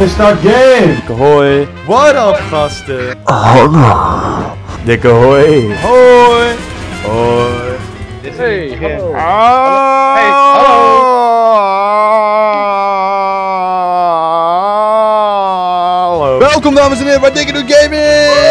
Start game! Hoi. What up, gasten? Dikke hoi. Hoi. Hoi. Hey, hallo. Hey, hallo. Welkom dames en heren bij Dikke Doet Gaming!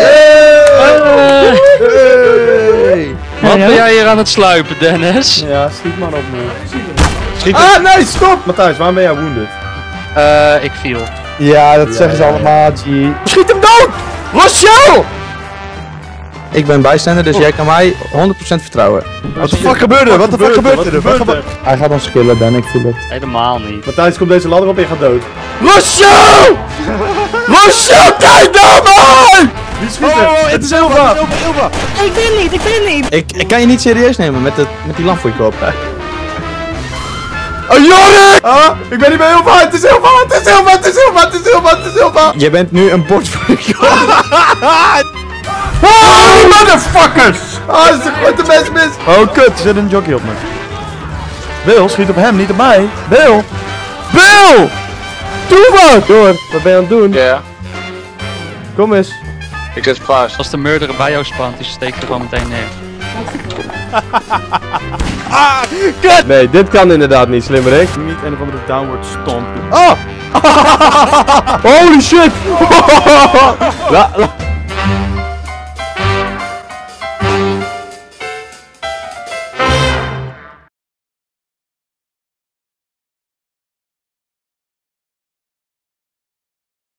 Hey. Wat ben jij hier aan het sluipen, Dennis? Ja, schiet maar op me. Schiet nee, stop! Matthijs, waarom ben jij wounded? Ik viel. Ja, dat zeggen ze allemaal, G. Schiet hem dood! Rochelle! Ik ben bijstander, dus jij kan mij 100% vertrouwen. Wat de fuck gebeurde er? Wat de fuck gebeurde er? Hij gaat ons killen, Ben, ik voel het. Helemaal niet. Matthijs, komt deze ladder op en je gaat dood. Rochelle! Rochelle, kijk naar mij! Wie schiet er? Het is Ilva! Ik ben niet. Ik kan je niet serieus nemen met die lamp voor je kop. Oh, Jorik! Ah, ik ben niet bij Ilva! Het is Ilva! Het is Ilva! Het is Ilva! Het is Ilva! Het is Ilva! Je bent nu een bord voor je kop. Oh, motherfuckers! Ah, dat is de grote best mis! Oh, kut, er zit een jockey op me. Bill, schiet op hem, niet op mij. Bill! Bill! Doe wat! Door, wat ben je aan het doen? Ja. Kom eens. Ik zit vast. Als de murderer bij jou spant, die steekt er gewoon meteen neer. Kut! Nee, dit kan inderdaad niet, slimmerik. Niet een of andere downward stomp. Oh! Holy shit!